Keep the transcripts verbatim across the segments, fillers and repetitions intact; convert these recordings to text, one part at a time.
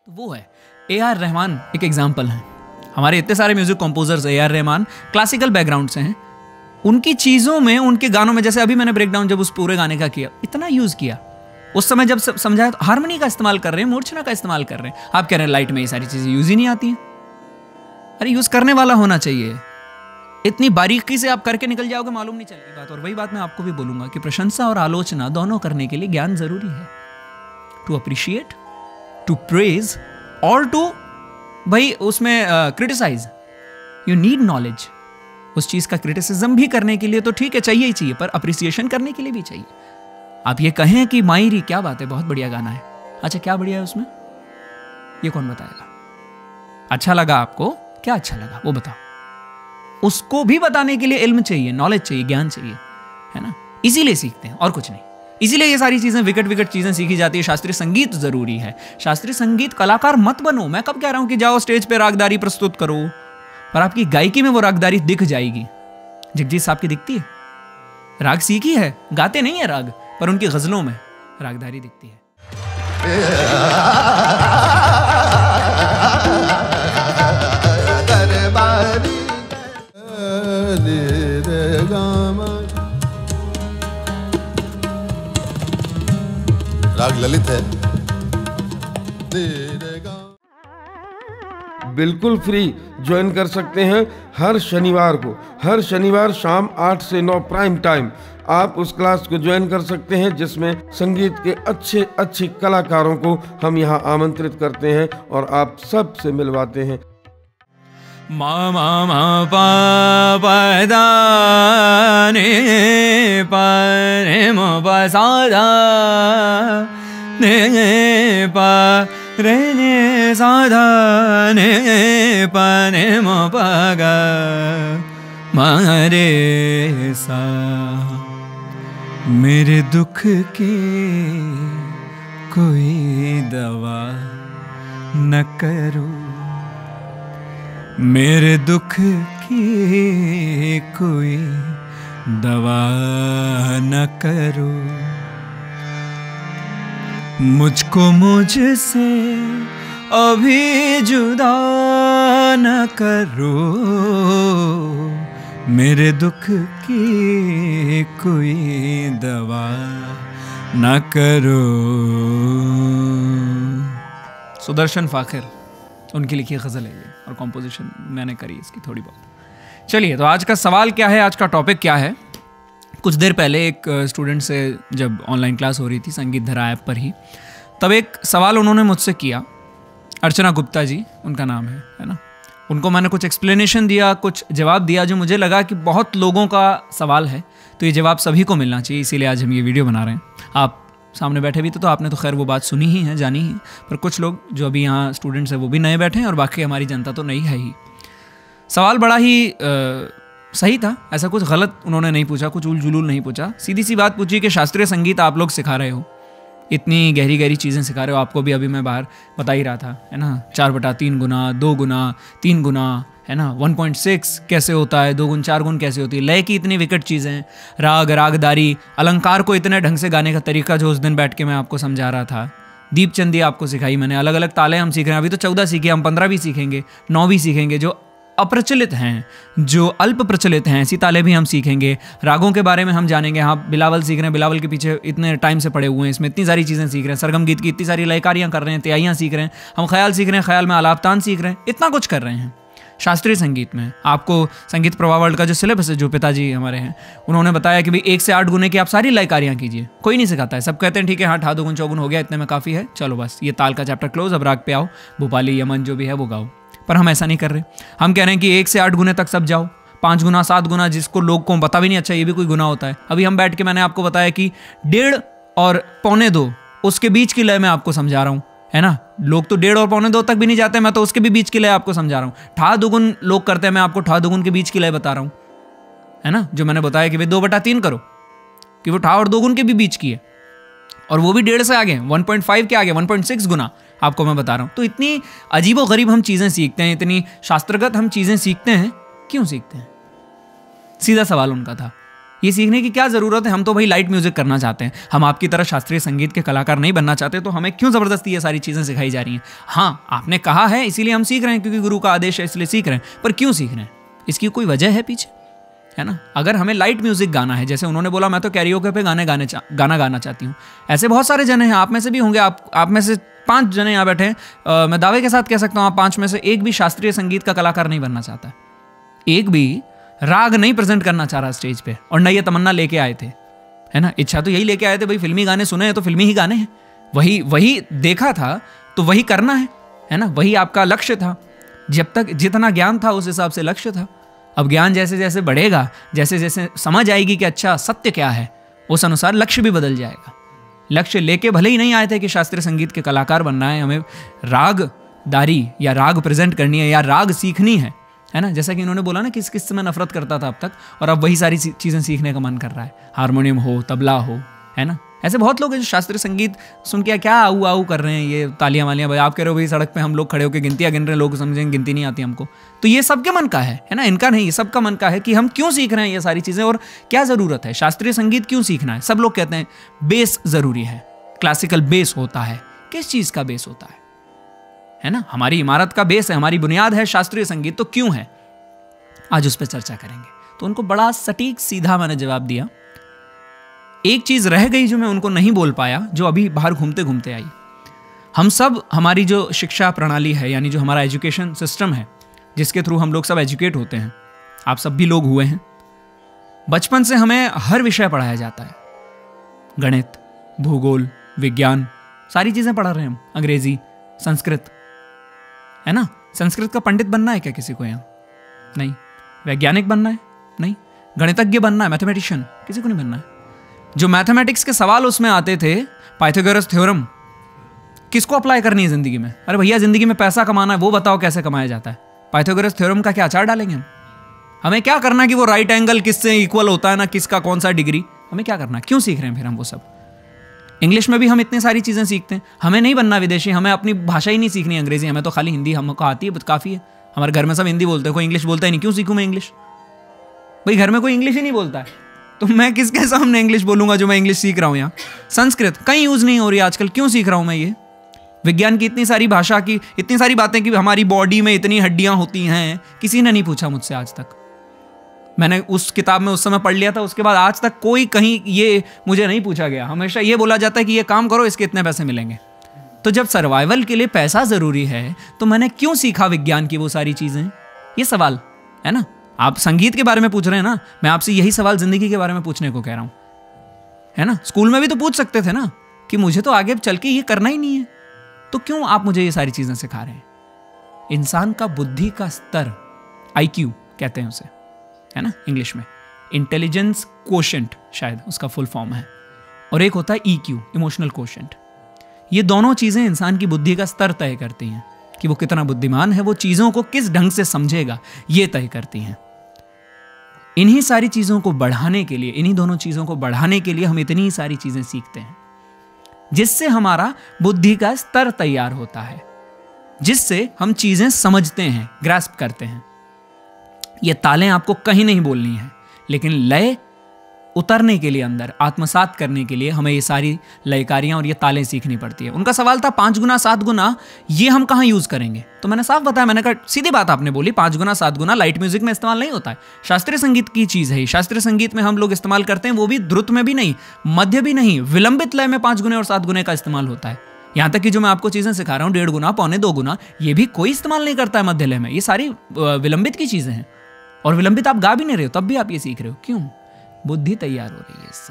तो वो है ए आर रहमान। एक एग्जाम्पल है, हमारे इतने सारे music composers, A R Rahman classical background से हैं, उनकी चीज़ों में, उनके गानों में, जैसे अभी मैंने ब्रेकडाउन जब उस पूरे गाने का किया, इतना यूज़ किया उस समय जब समझाया, तो हारमोनी का इस्तेमाल कर रहे हैं, मूर्छना का इस्तेमाल कर रहे हैं। आप कह रहे हैं लाइट में ये सारी चीज़ें यूज़ ही नहीं आती हैं। अरे यूज़ करने वाला होना चाहिए। इतनी बारीकी से आप करके निकल जाओगे, मालूम नहीं चलेगी बात। और वही बात मैं आपको भी बोलूंगा कि प्रशंसा और आलोचना दोनों करने के लिए ज्ञान जरूरी है। टू अप्रिशिएट, टू प्रेज और टू भाई उसमें क्रिटिसाइज, यू नीड नॉलेज। उस चीज का क्रिटिसिज्म भी करने के लिए तो ठीक है, चाहिए ही चाहिए, पर अप्रिसिएशन करने के लिए भी चाहिए। आप ये कहें कि मायरी क्या बात है, बहुत बढ़िया गाना है, अच्छा क्या बढ़िया है उसमें, ये कौन बताएगा? अच्छा लगा आपको, क्या अच्छा लगा वो बताओ। उसको भी बताने के लिए इल्म चाहिए, नॉलेज चाहिए, ज्ञान चाहिए, है ना। इसीलिए सीखते हैं और कुछ नहीं। इसीलिए ये सारी चीजें, विकट विकट चीजें सीखी जाती है। शास्त्रीय संगीत जरूरी है। शास्त्रीय संगीत कलाकार मत बनो। मैं कब कह रहा हूं कि जाओ स्टेज पे रागदारी प्रस्तुत करो, पर आपकी गायकी में वो रागदारी दिख जाएगी। जगजीत साहब की दिखती है, राग सीखी है, गाते नहीं है राग, पर उनकी गजलों में रागदारी दिखती है। राग ललित है। बिल्कुल फ्री ज्वाइन कर सकते हैं हर शनिवार को। हर शनिवार शाम आठ से नौ प्राइम टाइम आप उस क्लास को ज्वाइन कर सकते हैं, जिसमें संगीत के अच्छे अच्छे कलाकारों को हम यहाँ आमंत्रित करते हैं और आप सब से मिलवाते हैं। मा मा मा पा पा दा ने पा रे म पा सा दा ने पा रे ने सा दा ने पा ने म पा गा मा रे सा। मेरे दुख की कोई दवा न करो, मेरे दुख की कोई दवा न करो, मुझको मुझसे अभी जुदा न करो, मेरे दुख की कोई दवा न करो। सुदर्शन फाखिर, उनकी लिखी गज़ल है ये, और कॉम्पोजिशन मैंने करी इसकी थोड़ी बहुत। चलिए, तो आज का सवाल क्या है, आज का टॉपिक क्या है। कुछ देर पहले एक स्टूडेंट से जब ऑनलाइन क्लास हो रही थी संगीत धरा ऐप पर ही, तब एक सवाल उन्होंने मुझसे किया। अर्चना गुप्ता जी उनका नाम है है ना। उनको मैंने कुछ एक्सप्लेनेशन दिया, कुछ जवाब दिया, जो मुझे लगा कि बहुत लोगों का सवाल है, तो ये जवाब सभी को मिलना चाहिए, इसीलिए आज हम ये वीडियो बना रहे हैं। आप सामने बैठे भी थे तो आपने तो खैर वो बात सुनी ही है, जानी ही, पर कुछ लोग जो अभी यहाँ स्टूडेंट्स हैं वो भी नए बैठे हैं, और बाकी हमारी जनता तो नई है ही। सवाल बड़ा ही आ, सही था, ऐसा कुछ गलत उन्होंने नहीं पूछा, कुछ उल जुलूल नहीं पूछा। सीधी सी बात पूछी कि शास्त्रीय संगीत आप लोग सिखा रहे हो, इतनी गहरी गहरी चीज़ें सिखा रहे हो, आपको भी अभी मैं बाहर बता ही रहा था, है ना, चार बटा तीन गुना, दो गुना, तीन गुना, है ना, वन पॉइंट सिक्स कैसे होता है, दो गुण चार गुण कैसे होती है, लय की इतनी विकट चीज़ें हैं, राग रागदारी, अलंकार को इतने ढंग से गाने का तरीका जो उस दिन बैठ के मैं आपको समझा रहा था, दीपचंदी आपको सिखाई मैंने, अलग अलग ताले हम सीख रहे हैं, अभी तो चौदह सीखे, हम पंद्रह भी सीखेंगे, नौ भी सीखेंगे, जो अप्रचलित हैं, जो अल्प प्रचलित हैं, ऐसी ताले भी हम सीखेंगे। रागों के बारे में हम जानेंगे। हाँ, बिलावल सीख रहे हैं, बिलावल के पीछे इतने टाइम से पड़े हुए हैं, इसमें इतनी सारी चीज़ें सीख रहे हैं, सरगम गीत की इतनी सारी लयकारियाँ कर रहे हैं, त्याइयाँ सीख रहे हैं, हम ख्याल सीख रहे हैं, ख्याल में आलापतान सीख रहे हैं, इतना कुछ कर रहे हैं शास्त्रीय संगीत में। आपको संगीत प्रवाह वर्ल्ड का जो सिलेबस है, जो पिताजी हमारे हैं, उन्होंने बताया कि भाई एक से आठ गुने की आप सारी लयकारियाँ कीजिए। कोई नहीं सिखाता है, सब कहते हैं ठीक है, हाँ ठा दो गुण चौगुन हो गया, इतने में काफ़ी है, चलो बस ये ताल का चैप्टर क्लोज, अब राग पे आओ, भोपाली यमन जो भी है वो गाओ। पर हम ऐसा नहीं कर रहे। हम कह रहे हैं कि एक से आठ गुने तक सब जाओ, पाँच गुना, सात गुना, जिसको लोग को पता भी नहीं अच्छा ये भी कोई गुना होता है। अभी हम बैठ के मैंने आपको बताया कि डेढ़ और पौने दो, उसके बीच की लय मैं आपको समझा रहा हूँ, है ना। लोग तो डेढ़ और पौने दो तक भी नहीं जाते, मैं तो उसके भी बीच की लय आपको समझा रहा हूँ। ठा दुगुन लोग करते हैं, मैं आपको ठा दुगुन के बीच की लय बता रहा हूँ, है ना। जो मैंने बताया कि भाई दो बटा तीन करो, कि वो ठा और दो गुण के भी बीच की है, और वो भी डेढ़ से आगे, वन पॉइंट फाइव के आगे, वन पॉइंट सिक्स गुना आपको मैं बता रहा हूँ। तो इतनी अजीबो गरीब हम चीज़ें सीखते हैं, इतनी शास्त्रगत हम चीज़ें सीखते हैं, क्यों सीखते हैं? सीधा सवाल उनका था। ये सीखने की क्या ज़रूरत है? हम तो भाई लाइट म्यूजिक करना चाहते हैं, हम आपकी तरह शास्त्रीय संगीत के कलाकार नहीं बनना चाहते, तो हमें क्यों ज़बरदस्ती ये सारी चीज़ें सिखाई जा रही हैं? हाँ, आपने कहा है इसीलिए हम सीख रहे हैं, क्योंकि गुरु का आदेश है इसलिए सीख रहे हैं, पर क्यों सीख रहे हैं? इसकी कोई वजह है पीछे, है ना? अगर हमें लाइट म्यूजिक गाना है, जैसे उन्होंने बोला मैं तो कैरियोके पे गाने गाने चा, गाना गाना चाहती हूँ, ऐसे बहुत सारे जने हैं, आप में से भी होंगे, आप आप में से पांच जने यहाँ बैठे हैं, आ, मैं दावे के साथ कह सकता हूँ आप पांच में से एक भी शास्त्रीय संगीत का कलाकार नहीं बनना चाहता, एक भी राग नहीं प्रेजेंट करना चाह रहा स्टेज पे, और न ये तमन्ना लेके आए थे, है ना? इच्छा तो यही लेके आए थे भाई, फिल्मी गाने सुने हैं तो फिल्मी ही गाने हैं, वही वही देखा था तो वही करना है, है ना? वही आपका लक्ष्य था, जब तक जितना ज्ञान था उस हिसाब से लक्ष्य था। अब ज्ञान जैसे जैसे बढ़ेगा, जैसे जैसे समझ आएगी कि अच्छा सत्य क्या है, उस अनुसार लक्ष्य भी बदल जाएगा। लक्ष्य लेके भले ही नहीं आए थे कि शास्त्रीय संगीत के कलाकार बनना है, हमें रागदारी या राग प्रेजेंट करनी है या राग सीखनी है, है ना? जैसा कि इन्होंने बोला ना, किस किस से मैं नफरत करता था अब तक, और अब वही सारी चीज़ें सीखने का मन कर रहा है, हारमोनियम हो, तबला हो, है ना? ऐसे बहुत लोग हैं जो शास्त्रीय संगीत सुन के क्या आऊ आऊ कर रहे हैं, ये तालियां वालियां, भाई आप कह रहे हो भाई सड़क पे हम लोग खड़े होकर गिनतियां गिन रहे हैं, लोग समझेंगे गिनती नहीं आती हमको, तो ये सबके मन का है, है ना? इनका नहीं, ये सबका मन का है कि हम क्यों सीख रहे हैं ये सारी चीज़ें और क्या ज़रूरत है, शास्त्रीय संगीत क्यों सीखना है। सब लोग कहते हैं बेस ज़रूरी है, क्लासिकल बेस होता है। किस चीज़ का बेस होता है, है ना? हमारी इमारत का बेस है, हमारी बुनियाद है शास्त्रीय संगीत, तो क्यों है, आज उस पर चर्चा करेंगे। तो उनको बड़ा सटीक सीधा मैंने जवाब दिया। एक चीज रह गई जो मैं उनको नहीं बोल पाया, जो अभी बाहर घूमते घूमते आई। हम सब, हमारी जो शिक्षा प्रणाली है, यानी जो हमारा एजुकेशन सिस्टम है, जिसके थ्रू हम लोग सब एजुकेट होते हैं, आप सब भी लोग हुए हैं, बचपन से हमें हर विषय पढ़ाया जाता है, गणित, भूगोल, विज्ञान, सारी चीजें पढ़ा रहे हैं हम, अंग्रेजी, संस्कृत, है ना? संस्कृत का पंडित बनना है क्या किसी को यहाँ? नहीं। वैज्ञानिक बनना है? नहीं। गणितज्ञ बनना है, मैथमेटिशियन, किसी को नहीं बनना है। जो मैथमेटिक्स के सवाल उसमें आते थे, पाइथागोरस थ्योरम, किसको अप्लाई करनी है जिंदगी में? अरे भैया जिंदगी में पैसा कमाना है, वो बताओ कैसे कमाया जाता है। पाइथागोरस थ्योरम का क्या अचार डालेंगे हम? हमें क्या करना है कि वो राइट एंगल किससे इक्वल होता है ना, किसका कौन सा डिग्री, हमें क्या करना है? क्यों सीख रहे हैं फिर हम वो सब? इंग्लिश में भी हम इतनी सारी चीजें सीखते हैं, हमें नहीं बनना विदेशी, हमें अपनी भाषा ही नहीं सीखनी अंग्रेजी, हमें तो खाली हिंदी हमको आती है, बस काफी है। हमारे घर में सब हिंदी बोलते हैं, कोई इंग्लिश बोलता ही नहीं, क्यों सीखूं मैं इंग्लिश? भाई घर में कोई इंग्लिश ही नहीं बोलता है, तो मैं किसके सामने इंग्लिश बोलूंगा जो मैं इंग्लिश सीख रहा हूं? यहाँ संस्कृत कहीं यूज नहीं हो रही आजकल, क्यों सीख रहा हूं मैं ये? विज्ञान की इतनी सारी भाषा की इतनी सारी बातें कि हमारी बॉडी में इतनी हड्डियां होती हैं, किसी ने नहीं पूछा मुझसे आज तक। मैंने उस किताब में उस समय पढ़ लिया था, उसके बाद आज तक कोई कहीं ये मुझे नहीं पूछा गया। हमेशा ये बोला जाता है कि ये काम करो, इसके इतने पैसे मिलेंगे। तो जब सर्वाइवल के लिए पैसा जरूरी है, तो मैंने क्यों सीखा विज्ञान की वो सारी चीजें? ये सवाल है ना। आप संगीत के बारे में पूछ रहे हैं ना, मैं आपसे यही सवाल जिंदगी के बारे में पूछने को कह रहा हूं, है ना। स्कूल में भी तो पूछ सकते थे ना कि मुझे तो आगे चल के ये करना ही नहीं है, तो क्यों आप मुझे ये सारी चीजें सिखा रहे हैं? इंसान का बुद्धि का स्तर, आई क्यू कहते हैं उसे, है ना इंग्लिश में, इंटेलिजेंस कोशेंट शायद उसका फुल फॉर्म है, और एक होता है ई क्यू, इमोशनल कोशेंट। ये दोनों चीजें इंसान की बुद्धि का स्तर तय करती हैं कि वो कितना बुद्धिमान है, वो चीजों को किस ढंग से समझेगा, ये तय करती हैं। इन्हीं सारी चीजों को बढ़ाने के लिए, इन्हीं दोनों चीजों को बढ़ाने के लिए हम इतनी सारी चीजें सीखते हैं, जिससे हमारा बुद्धि का स्तर तैयार होता है, जिससे हम चीजें समझते हैं, ग्रास्प करते हैं। ये तालें आपको कहीं नहीं बोलनी है, लेकिन लय उतरने के लिए, अंदर आत्मसात करने के लिए हमें ये सारी लयकारियां और ये तालें सीखनी पड़ती है। उनका सवाल था पांच गुना सात गुना ये हम कहाँ यूज करेंगे? तो मैंने साफ बताया, मैंने कहा सीधी बात आपने बोली, पांच गुना सात गुना लाइट म्यूजिक में इस्तेमाल नहीं होता है, शास्त्रीय संगीत की चीज है। शास्त्रीय संगीत में हम लोग इस्तेमाल करते हैं, वो भी द्रुत में भी नहीं, मध्य भी नहीं, विलंबित लय में पांच गुने और सात गुने का इस्तेमाल होता है। यहां तक कि जो मैं आपको चीजें सिखा रहा हूं, डेढ़ गुना, पौने दो गुना, ये भी कोई इस्तेमाल नहीं करता है मध्य लय में। ये सारी विलंबित की चीजें हैं, और विलंबित आप गा भी नहीं रहे हो, तब भी आप ये सीख रहे हो। क्यों? बुद्धि तैयार हो रही है इससे,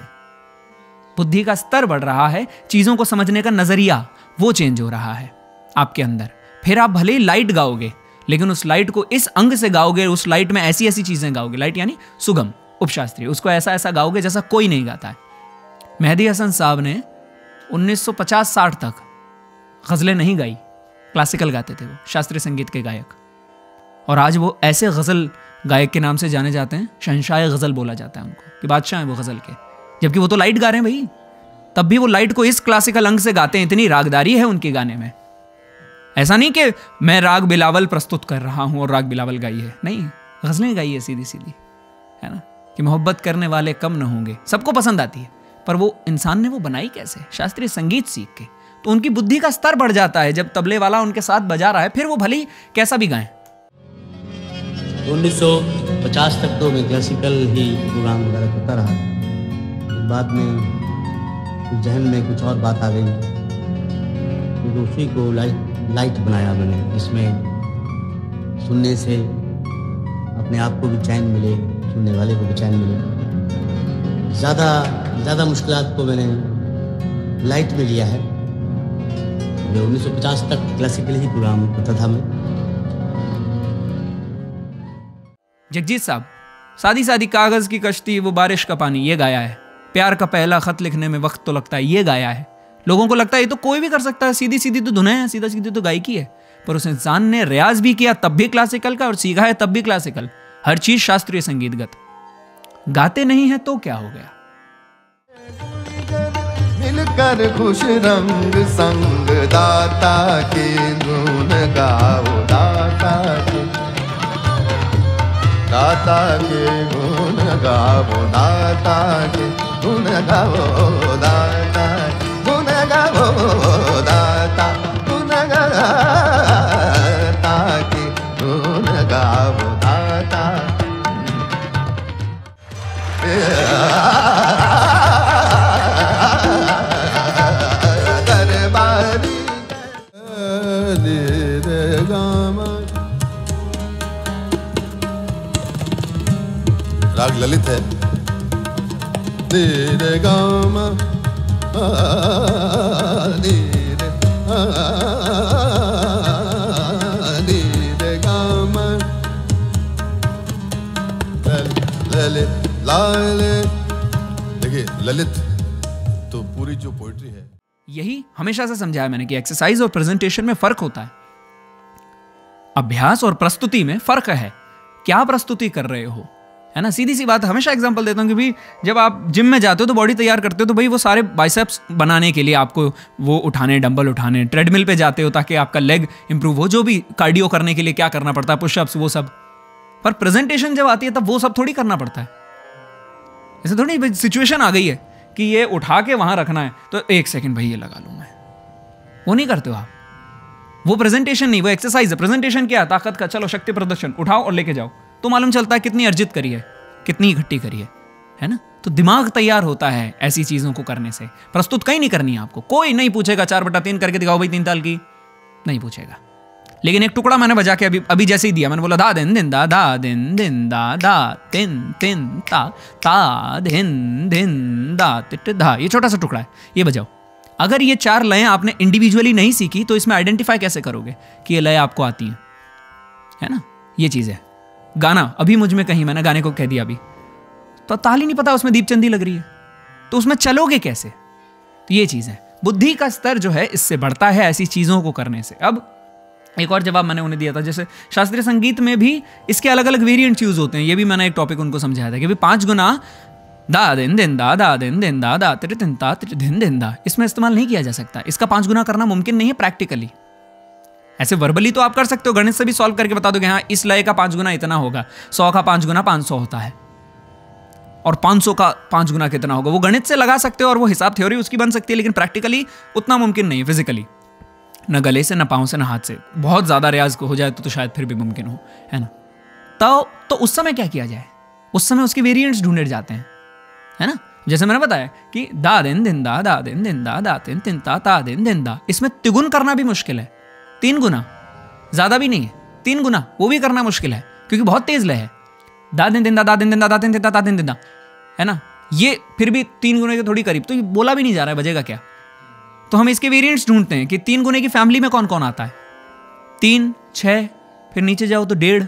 बुद्धि का स्तर बढ़ रहा है, चीजों को समझने का नजरिया वो चेंज हो रहा है आपके अंदर। फिर आप भले ही लाइट गाओगे, लेकिन उस लाइट को इस अंग से गाओगे, उस लाइट में ऐसी ऐसी चीजें गाओगे, लाइट यानी सुगम उपशास्त्रीय, उसको ऐसा ऐसा गाओगे जैसा कोई नहीं गाता है। मेहदी हसन साहब ने उन्नीस सौ पचास साठ तक गजलें नहीं गाई, क्लासिकल गाते थे वो, शास्त्रीय संगीत के गायक, और आज वो ऐसे गजल गायक के नाम से जाने जाते हैं, शहंशाह गजल बोला जाता है उनको, कि बादशाह हैं वो गजल के, जबकि वो तो लाइट गा रहे हैं भाई, तब भी वो लाइट को इस क्लासिकल अंग से गाते हैं, इतनी रागदारी है उनके गाने में। ऐसा नहीं कि मैं राग बिलावल प्रस्तुत कर रहा हूं और राग बिलावल गाई है, नहीं, गजलें गाई है सीधी सीधी, है ना। कि मोहब्बत करने वाले कम न होंगे, सबको पसंद आती है, पर वो इंसान ने वो बनाई कैसे? शास्त्रीय संगीत सीख के। तो उनकी बुद्धि का स्तर बढ़ जाता है जब तबले वाला उनके साथ बजा रहा है, फिर वो भले ही कैसा भी गाएं। उन्नीस सौ पचास तक तो मैं क्लासिकल ही प्रोग्राम वगैरह करता रहा। बाद में जहन में कुछ और बात आ गई, तो उसी को लाइट लाइट बनाया मैंने, जिसमें सुनने से अपने आप को भी चैन मिले, सुनने वाले को भी चैन मिले। ज़्यादा ज़्यादा मुश्किलात को मैंने लाइट में लिया है। उन्नीस सौ पचास तक क्लासिकल ही प्रोग्राम करता था मैं। जगजीत साहब, सादी सादी कागज की कश्ती, वो बारिश का पानी, ये गाया है। प्यार का पहला खत लिखने में वक्त तो लगता है, ये गाया है। लोगों को लगता है ये तो कोई भी कर सकता है, सीधी सीधी तो धुनें हैं, सीधा सीधी तो गायकी है। पर उस इंसान ने रियाज भी किया तब भी क्लासिकल का, और सीखा है तब भी क्लासिकल। हर चीज शास्त्रीय संगीतगत। गाते नहीं है तो क्या हो गया? मिलकर खुश रंग संग दाता के गुण गाओ, दाता के दाता के गुण गाओ, दाता के गुण गाओ, दाता गुण गाओ, दाता गुण गाता के गुण गाओ, दाता। दरबारी राग ललित है। तेरे गाम ललित लाल। देखिए ललित तो पूरी जो पोइट्री है, यही हमेशा से समझाया मैंने कि एक्सरसाइज और प्रेजेंटेशन में फर्क होता है। अभ्यास और प्रस्तुति में फर्क है। क्या प्रस्तुति कर रहे हो, है ना? सीधी सी बात, हमेशा एग्जांपल देता हूं कि भाई जब आप जिम में जाते हो तो बॉडी तैयार करते हो, तो भाई वो सारे बाइसेप्स बनाने के लिए आपको वो उठाने, डंबल उठाने, ट्रेडमिल पे जाते हो ताकि आपका लेग इंप्रूव हो, जो भी कार्डियो करने के लिए क्या करना पड़ता है, पुशअप्स, वो सब। पर प्रेजेंटेशन जब आती है तब वो सब थोड़ी करना पड़ता है। ऐसे थोड़ी सिचुएशन आ गई है कि ये उठा के वहां रखना है, तो एक सेकंड भाई ये लगा लूं मैं, वो नहीं करते हो आप। वो प्रेजेंटेशन नहीं, वो एक्सरसाइज है। प्रेजेंटेशन क्या है? ताकत का, चलो शक्ति प्रदर्शन, उठाओ और लेके जाओ, तो मालूम चलता है कितनी अर्जित करी है, कितनी इकट्ठी करी है, है ना? तो दिमाग तैयार होता है ऐसी चीजों को करने से। प्रस्तुत कहीं नहीं करनी है आपको, कोई नहीं पूछेगा चार बटा तीन करके दिखाओ भाई तीन ताल की, नहीं पूछेगा। लेकिन एक टुकड़ा मैंने बजा के अभी अभी जैसे ही दिया, मैंने बोला दा दिन दिन दा दा दिन दिन दा दा तिन तिन ता ता दिन दिन दा तिट धा, ये छोटा सा टुकड़ा है, ये बजाओ। अगर ये चार लयें आपने इंडिविजुअली नहीं सीखी तो इसमें आइडेंटिफाई कैसे करोगे कि ये लय आपको आती है, है ना? ये चीज है। गाना अभी मुझ में कहीं, मैंने गाने को कह दिया अभी, तो ताल ही नहीं पता उसमें दीपचंदी लग रही है, तो उसमें चलोगे कैसे? तो ये चीज है। बुद्धि का स्तर जो है इससे बढ़ता है ऐसी चीजों को करने से। अब एक और जवाब मैंने उन्हें दिया था, जैसे शास्त्रीय संगीत में भी इसके अलग अलग वेरिएंट्स यूज होते हैं। ये भी मैंने एक टॉपिक उनको समझाया था कि भी पांच गुना दा दिन दिन दा दा दिन दिन दा दा तिर दिन ता तिर दिन दिन दा, इसमें इस्तेमाल नहीं किया जा सकता। इसका पांच गुना करना मुमकिन नहीं है प्रैक्टिकली। ऐसे वर्बली तो आप कर सकते हो, गणित से भी सॉल्व करके बता दोगे हाँ इस लय का पांच गुना इतना होगा, सौ का पांच गुना पांच सौ होता है, और पांच सौ का पांच गुना कितना होगा, वो गणित से लगा सकते हो और वो हिसाब थ्योरी उसकी बन सकती है। लेकिन प्रैक्टिकली उतना मुमकिन नहीं है फिजिकली, न गले से, न पाँव से, न हाथ से। बहुत ज्यादा रियाज हो जाए तो, तो शायद फिर भी मुमकिन हो, है ना? तो तो उस समय क्या किया जाए? उस समय उसके वेरिएंट्स ढूंढे जाते हैं, है ना? जैसे मैंने बताया कि दा दिन दिन दा दा दिन दिन दा दा तिन तिन ता ता दिन दिन दा, इसमें तिगुन करना भी मुश्किल है। तीन गुना, ज्यादा भी नहीं है, तीन गुना वो भी करना मुश्किल है क्योंकि बहुत तेज लय है। दा दिन दिन दा दा दिन दिन दा दा दिन दिन दा दा दिन दिन दा, है ना? ये फिर भी तीन गुने के थोड़ी करीब, तो ये बोला भी नहीं जा रहा है, बजेगा क्या? तो हम इसके वेरिएंट्स ढूंढते हैं कि तीन गुने की फैमिली में कौन कौन आता है। तीन, छः, फिर नीचे जाओ तो डेढ़,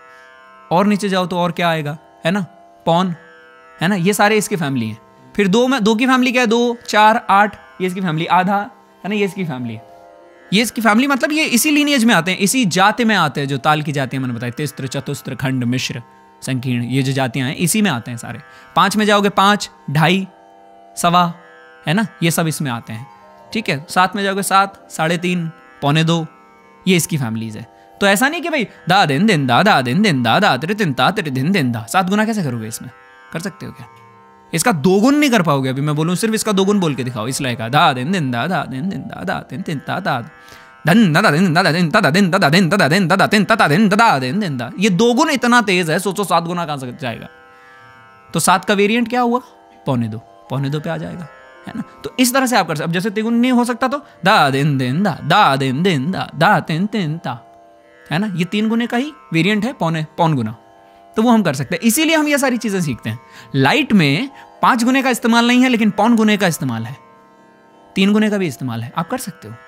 और नीचे जाओ तो और क्या आएगा, है ना? पौन, है ना? ये सारे इसकी फैमिली हैं। फिर दो में, दो की फैमिली क्या है? दो, चार, आठ, ये इसकी फैमिली। आधा, है ना? ये इसकी फैमिली है। ये इसकी फैमिली मतलब ये इसी लीनिएज में आते हैं, इसी जाति में आते हैं, जो ताल की जातियां मैंने बताई, तिस्त्र, चतुस्त्र, खंड, मिश्र, संकीर्ण, ये जो जातियां हैं इसी में आते हैं सारे। पाँच में जाओगे, पाँच, ढाई, सवा, है ना? ये सब इसमें आते हैं, ठीक है? सात में जाओगे, सात, साढ़े तीन, पौने दो, ये इसकी फैमिलीज है। तो ऐसा नहीं कि भाई दा दिन दिन दा दा दिन दिन दा दा तेरे दिन ता तेरे दिन दिन दा, सात गुना कैसे करोगे इसमें? कर सकते हो क्या? इसका दोगुन नहीं कर पाओगे। अभी मैं बोलूँ सिर्फ इसका दोगुन बोल के दिखाओ इस लय का, दा दिन दिन दा दा दिन दिन दा दा दिन दिन दा दा धन दा दिन दा दिन दा दिन दा दिन दा दिन दा दिन दा दिन दा दिन दिन दा। ये दोगुन इतना तेज है, सोचो सात गुना कहाँ से जाएगा। तो सात का वेरिएंट क्या हुआ? पौने दो, पौने दो पे आ जाएगा, है ना। तो इस तरह से आप कर सकते। अब जैसे तिगुन नहीं हो सकता तो दा दिन दिन दा दा दिन दिन दा दा तिन तिन ता, है ना। ये तीन गुने का ही वेरिएंट है, पौने पौन गुना, तो वो हम कर सकते हैं। इसीलिए हम ये सारी चीजें सीखते हैं। लाइट में पांच गुने का इस्तेमाल नहीं है, लेकिन पौन गुने का इस्तेमाल है, तीन गुने का भी इस्तेमाल है, आप कर सकते हो।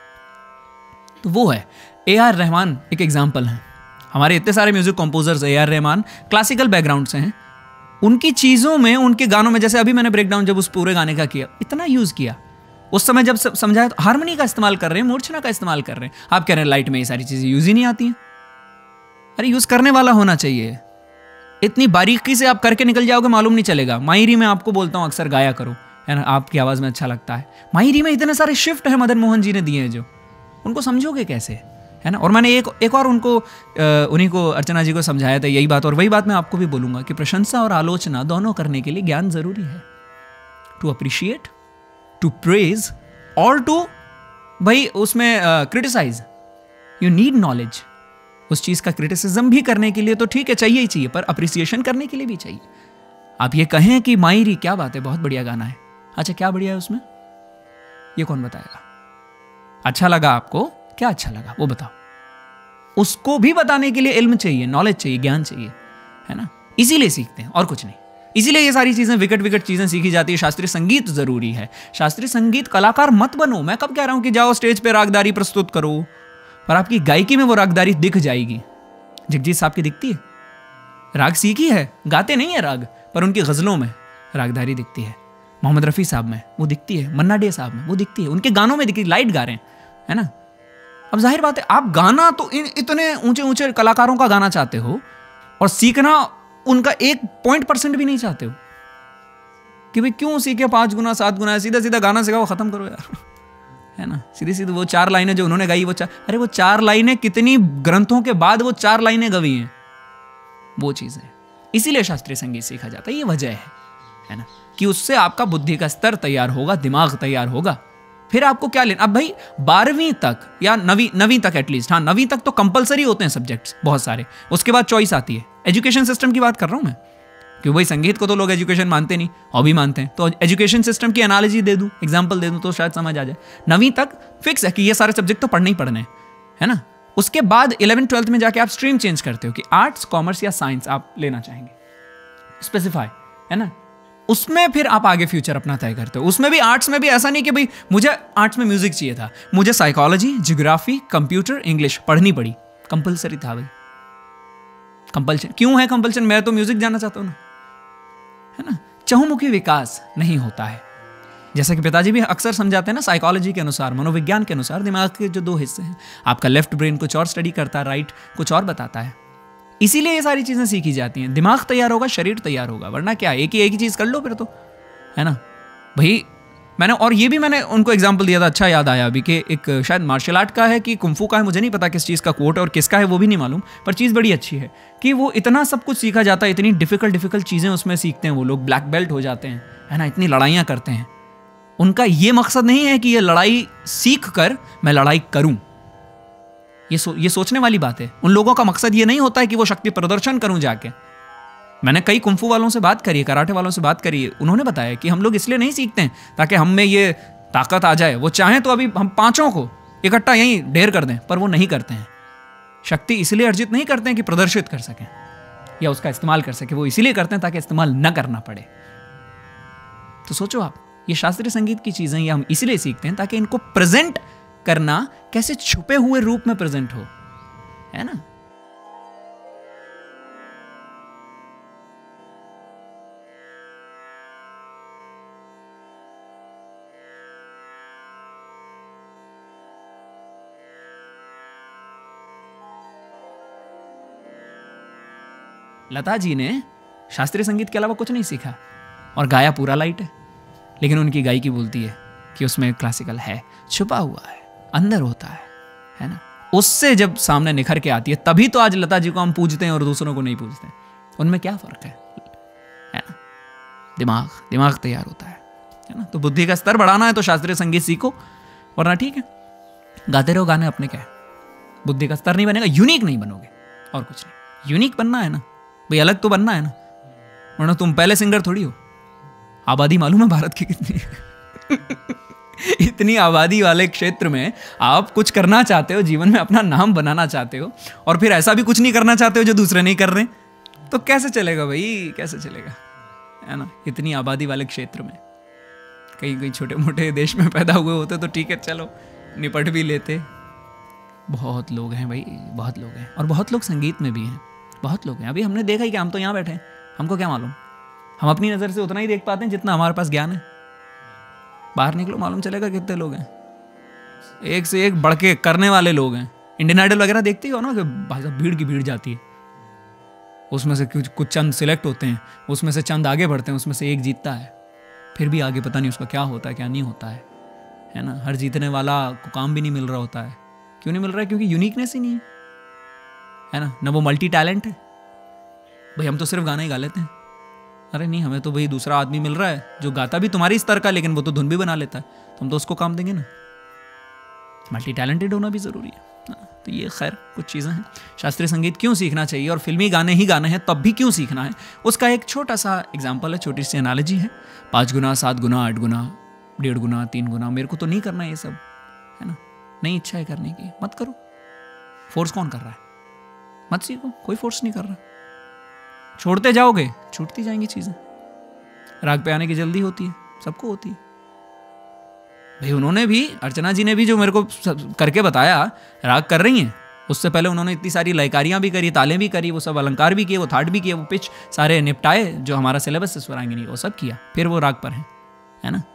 तो वो है ए आर रहमान एक एग्जाम्पल है। हमारे इतने सारे music composers, A R Rahman classical background से हैं, उनकी चीजों में, उनके गानों में, जैसे अभी मैंने ब्रेकडाउन जब उस पूरे गाने का किया, इतना यूज किया उस समय जब समझाया, तो हारमोनी का इस्तेमाल कर रहे हैं, मूर्छना का इस्तेमाल कर रहे हैं। आप कह रहे हैं लाइट में ये सारी चीजें यूज ही नहीं आती हैं। अरे यूज करने वाला होना चाहिए। इतनी बारीकी से आप करके निकल जाओगे, मालूम नहीं चलेगा। माहिरी में आपको बोलता हूं अक्सर गाया करो, है ना, आपकी आवाज में अच्छा लगता है। माहिरी में इतने सारे शिफ्ट है मदन मोहन जी ने दिए हैं, जो उनको समझोगे कैसे, है ना। और मैंने एक एक और उनको उन्हीं को, अर्चना जी को समझाया था यही बात। और वही बात मैं आपको भी बोलूंगा कि प्रशंसा और आलोचना दोनों करने के लिए ज्ञान जरूरी है। टू अप्रिशिएट, टू प्रेज और टू भाई उसमें क्रिटिसाइज, यू नीड नॉलेज। उस चीज का क्रिटिसिज्म भी करने के लिए तो ठीक है, चाहिए ही चाहिए, पर अप्रिसिएशन करने के लिए भी चाहिए। आप ये कहें कि मायरी क्या बात है, बहुत बढ़िया गाना है, अच्छा क्या बढ़िया है उसमें, ये कौन बताएगा? अच्छा लगा आपको, क्या अच्छा लगा वो बताओ। उसको भी बताने के लिए इल्म चाहिए, नॉलेज चाहिए, ज्ञान चाहिए, है ना। इसीलिए सीखते हैं और कुछ नहीं। इसीलिए ये सारी चीजें, विकट विकट चीजें सीखी जाती है। शास्त्रीय संगीत जरूरी है। शास्त्रीय संगीत कलाकार मत बनो। मैं कब कह रहा हूं कि जाओ स्टेज पे रागदारी प्रस्तुत करो, पर आपकी गायकी में वो रागदारी दिख जाएगी। जगजीत साहब की दिखती है, राग सीखी है, गाते नहीं है राग, पर उनकी गजलों में रागदारी दिखती है। मोहम्मद रफी साहब में वो दिखती है, मन्ना डे साहब में वो दिखती है, उनके गानों में दिखती है, लाइट गा रहे हैं, है ना। अब जाहिर बात है, आप गाना तो इन इतने ऊंचे ऊंचे कलाकारों का गाना चाहते हो, और सीखना उनका एक पॉइंट परसेंट भी नहीं चाहते हो कि भाई क्यों सीखे पांच गुना सात गुना, सीधा सीधा गाना सिखाओ, खत्म करो यार, है ना। सीधी सीधी वो चार लाइनें जो उन्होंने गाई, वो चार, अरे वो चार लाइनें कितनी ग्रंथों के बाद वो चार लाइनें गवी हैं, वो चीज है। इसीलिए शास्त्रीय संगीत सीखा जाता है, ये वजह है, है ना, कि उससे आपका बुद्धि का स्तर तैयार होगा, दिमाग तैयार होगा। फिर आपको क्या लेना, अब भाई बारहवीं तक या नवीं नवीं तक एटलीस्ट, हाँ नवीं तक तो कंपलसरी होते हैं सब्जेक्ट्स बहुत सारे, उसके बाद चॉइस आती है। एजुकेशन सिस्टम की बात कर रहा हूं मैं, कि भाई संगीत को तो लोग एजुकेशन मानते नहीं, हॉबी मानते हैं, तो एजुकेशन सिस्टम की एनालॉजी दे दूं, एग्जांपल दे दूं तो शायद समझ आ जाए। नवीं तक फिक्स है कि ये सारे सब्जेक्ट तो पढ़ने ही पढ़ने हैं, है ना। उसके बाद इलेवन ट्वेल्थ में जाके आप स्ट्रीम चेंज करते हो कि आर्ट्स, कॉमर्स या साइंस आप लेना चाहेंगे, स्पेसिफाई, है ना। उसमें फिर आप आगे फ्यूचर अपना तय करते हो। उसमें भी, आर्ट्स में भी ऐसा नहीं कि भाई मुझे आर्ट्स में म्यूजिक चाहिए था, मुझे साइकोलॉजी, ज्योग्राफी, कंप्यूटर, इंग्लिश पढ़नी पड़ी, कंपलसरी था भाई, कंपल्शन। क्यों है कंपल्शन? मैं तो म्यूजिक जाना चाहता हूं ना, है ना। चहुमुखी विकास नहीं होता है, जैसा कि पिताजी भी अक्सर समझाते हैं ना, साइकोलॉजी के अनुसार, मनोविज्ञान के अनुसार दिमाग के जो दो हिस्से हैं, आपका लेफ्ट ब्रेन कुछ और स्टडी करता है, राइट कुछ और बताता है। इसीलिए ये सारी चीजें सीखी जाती हैं। दिमाग तैयार होगा, शरीर तैयार होगा, वरना क्या, एक ही एक ही चीज कर लो फिर तो, है ना भाई। मैंने और ये भी मैंने उनको एग्जांपल दिया था, अच्छा याद आया अभी, कि एक शायद मार्शल आर्ट का है कि कुंफू का है, मुझे नहीं पता किस चीज़ का कोट है और किसका है वो भी नहीं मालूम, पर चीज़ बड़ी अच्छी है कि वो इतना सब कुछ सीखा जाता है, इतनी डिफिकल्ट डिफिकल्ट चीज़ें उसमें सीखते हैं वो लोग, ब्लैक बेल्ट हो जाते हैं, है ना, इतनी लड़ाइयाँ करते हैं। उनका ये मकसद नहीं है कि ये लड़ाई सीख कर मैं लड़ाई करूं, ये सो, ये सोचने वाली बात है। उन लोगों का मकसद ये नहीं होता है कि वो शक्ति प्रदर्शन करूं जाके। मैंने कई कुंफू वालों से बात करी है, कराटे वालों से बात करी है, उन्होंने बताया कि हम लोग इसलिए नहीं सीखते हैं ताकि हम में ये ताकत आ जाए। वो चाहें तो अभी हम पांचों को इकट्ठा यहीं ढेर कर दें, पर वो नहीं करते हैं। शक्ति इसलिए अर्जित नहीं करते हैं कि प्रदर्शित कर सकें या उसका इस्तेमाल कर सके, वो इसीलिए करते हैं ताकि इस्तेमाल न करना पड़े। तो सोचो आप, ये शास्त्रीय संगीत की चीजें ये हम इसलिए सीखते हैं ताकि इनको प्रेजेंट करना कैसे छुपे हुए रूप में प्रेजेंट हो, है ना। लता जी ने शास्त्रीय संगीत के अलावा कुछ नहीं सीखा और गाया पूरा लाइट है, लेकिन उनकी गायकी बोलती है कि उसमें क्लासिकल है, छुपा हुआ है, अंदर होता है, है ना। उससे जब सामने निखर के आती है, तभी तो आज लता जी को हम पूजते हैं और दूसरों को नहीं पूजते। उनमें क्या फर्क है, है ना। दिमाग दिमाग तैयार होता है है ना। तो बुद्धि का स्तर बढ़ाना है तो शास्त्रीय संगीत सीखो, वरना ठीक है गाते रहो गाने अपने, क्या है, बुद्धि का स्तर नहीं बनेगा, यूनिक नहीं बनोगे और कुछ नहीं। यूनिक बनना है ना भाई, अलग तो बनना है ना, वरना तुम पहले सिंगर थोड़ी हो। आबादी मालूम है भारत की कितनी है? इतनी आबादी वाले क्षेत्र में आप कुछ करना चाहते हो, जीवन में अपना नाम बनाना चाहते हो, और फिर ऐसा भी कुछ नहीं करना चाहते हो जो दूसरे नहीं कर रहे, तो कैसे चलेगा भाई, कैसे चलेगा, है ना। इतनी आबादी वाले क्षेत्र में कहीं कहीं छोटे मोटे देश में पैदा हुए होते तो ठीक है, चलो निपट भी लेते। बहुत लोग हैं भाई, बहुत लोग हैं, और बहुत लोग संगीत में भी हैं, बहुत लोग हैं। अभी हमने देखा ही कि हम तो यहाँ बैठे हैं, हमको क्या मालूम, हम अपनी नज़र से उतना ही देख पाते हैं जितना हमारे पास ज्ञान है। बाहर निकलो मालूम चलेगा कितने लोग हैं, एक से एक बढ़ के करने वाले लोग हैं। इंडियन आइडल वगैरह देखते ही हो ना कि भाई साहब भीड़ की भीड़ जाती है, उसमें से कुछ कुछ चंद सिलेक्ट होते हैं, उसमें से चंद आगे बढ़ते हैं, उसमें से एक जीतता है, फिर भी आगे पता नहीं उसका क्या होता है क्या नहीं होता है, है ना। हर जीतने वाला को काम भी नहीं मिल रहा होता है। क्यों नहीं मिल रहा है? क्योंकि यूनिकनेस ही नहीं है, है ना। न वो मल्टी टैलेंट है भाई, हम तो सिर्फ गाना ही गा लेते हैं। अरे नहीं, हमें तो भाई दूसरा आदमी मिल रहा है जो गाता भी तुम्हारी स्तर का, लेकिन वो तो धुन भी बना लेता है, तो हम तो उसको काम देंगे ना। मल्टी टैलेंटेड होना भी ज़रूरी है ना। तो ये खैर कुछ चीज़ें हैं। शास्त्रीय संगीत क्यों सीखना चाहिए और फिल्मी गाने ही गाने हैं तब भी क्यों सीखना है, उसका एक छोटा सा एग्जाम्पल है, छोटी सी एनालॉजी है। पाँच गुना, सात गुना, आठ गुना, डेढ़ गुना, तीन गुना, मेरे को तो नहीं करना ये सब, है ना। नहीं इच्छा है करने की, मत करो। फोर्स कौन कर रहा है? मत सीखो, कोई फोर्स नहीं कर रहा। छोड़ते जाओगे छूटती जाएंगी चीज़ें। राग पे आने की जल्दी होती है, सबको होती है भाई। उन्होंने भी, अर्चना जी ने भी जो मेरे को करके बताया, राग कर रही हैं, उससे पहले उन्होंने इतनी सारी लयकारियाँ भी करी, तालें भी करी, वो सब अलंकार भी किए, वो थाट भी किए, वो पिच सारे निपटाए जो हमारा सिलेबस से स्वरांगिनी, वो सब किया, फिर वो राग पर हैं, है ना।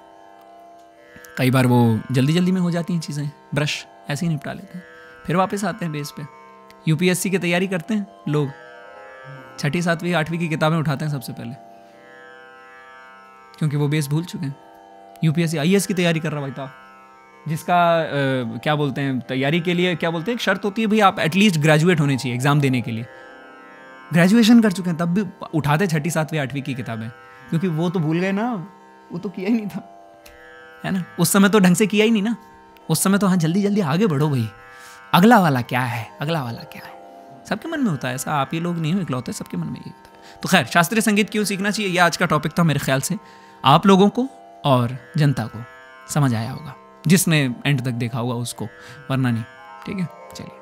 कई बार वो जल्दी जल्दी में हो जाती हैं चीज़ें, ब्रश ऐसे ही निपटा लेते हैं, फिर वापस आते हैं बेस पे। यूपीएससी की तैयारी करते हैं लोग, छठी सातवीं आठवीं की किताबें उठाते हैं सबसे पहले, क्योंकि वो बेस भूल चुके हैं। यूपीएससी आईएएस की तैयारी कर रहा भाई था, जिसका आ, क्या बोलते हैं, तैयारी के लिए क्या बोलते हैं, एक शर्त होती है भाई आप एटलीस्ट ग्रेजुएट होने चाहिए एग्जाम देने के लिए। ग्रेजुएशन कर चुके हैं तब भी उठाते छठी सातवीं आठवीं की किताबें, क्योंकि वो तो भूल गए ना, वो तो किया ही नहीं था, है ना। उस समय तो ढंग से किया ही नहीं ना, उस समय तो हाँ जल्दी जल्दी आगे बढ़ो भाई, अगला वाला क्या है, अगला वाला क्या है, सबके मन में होता है ऐसा। आप ही लोग नहीं हो इकलौते, सबके मन में ये होता है। तो खैर, शास्त्रीय संगीत क्यों सीखना चाहिए, यह आज का टॉपिक था। मेरे ख्याल से आप लोगों को और जनता को समझ आया होगा, जिसने एंड तक देखा होगा उसको, वरना नहीं। ठीक है, चलिए।